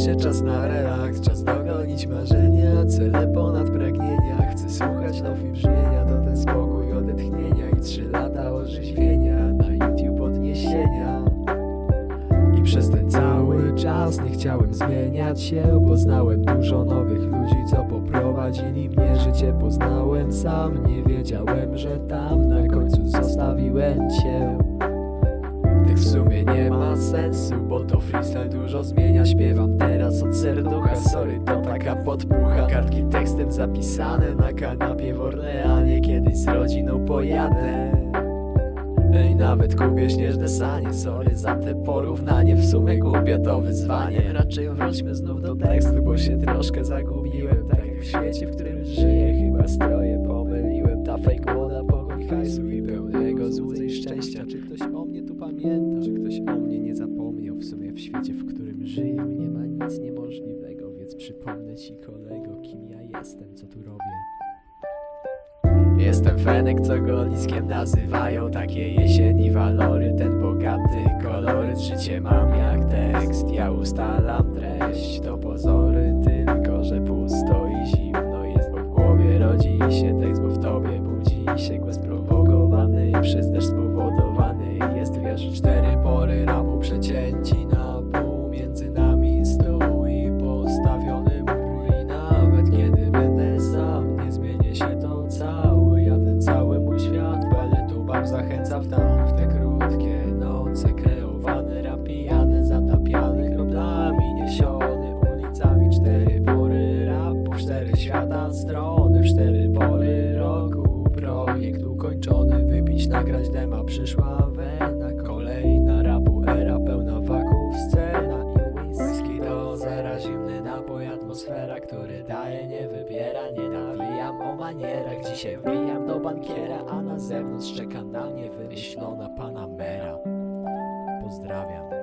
Wreszcie czas na relaks, czas dogonić marzenia, cele ponad pragnienia. Chcę słuchać lofi brzmienia, to ten spokój odetchnienia i 3 lata orzeźwienia, na YouTube odniesienia. I przez ten cały czas nie chciałem zmieniać się. Poznałem dużo nowych ludzi, co poprowadzili mnie. Życie poznałem sam, nie wiedziałem, że tam na końcu zostawiłem cię. Tak w sumie nie ma sensu, bo to freestyle dużo zmienia. Śpiewam teraz od serducha, sorry, to taka podpucha. Kartki tekstem zapisane na kanapie w Orleanie. Kiedyś z rodziną pojadę. Ej, nawet kupię śnieżne sanie. Sorry za te porównanie, w sumie głupie to wyzwanie. Raczej wróćmy znów do tekstu, bo się troszkę zagubiłem. Tak jak w świecie, w którym żyję, chyba stroje pomyliłem. Ta fake moda, pogoń hajsu i pełnego złudzeń szczęścia. Czy ktoś o mnie tu pamięta? Czy ktoś o mnie nie zapomniał? W sumie w świecie, w którym żyję, nie ma nic niemożliwego. Więc przypomnę ci, kolego, kim ja jestem, co tu robię. Jestem fenek, co go liskiem nazywają. Takie jesieni walory, ten bogaty koloryt. Życie mam jak tekst, ja ustalam treść. To pozory, tylko że pusto i zimno jest, bo w głowie rodzi się tekst, bo w tobie budzi się głos prowokowany przez deszcz spowodowany jest. Wiesz, 4 pory rapu przecięci na pół, między nami stół i postawiony mur. I nawet kiedy będę sam, nie zmienię się to cały. Cały mój świat peletubaw zachęca w tam, w te krótkie noce. Kreowany, rap pijany, zatapiany kroplami, niesiony ulicami. 4 pory rapu, 4 świata strony, w 4 pory roku. Projekt ukończony, wypić, nagrać dema, przyszła wena. Kolejna rapu era, pełna waków, scena i whisky do zera. Zimny napój, atmosfera, który daje, nie wybiera. Nie nawijam o manierach, dzisiaj wbijam do bankiera, a na zewnątrz czeka na mnie wymyślona Panamera. Pozdrawiam.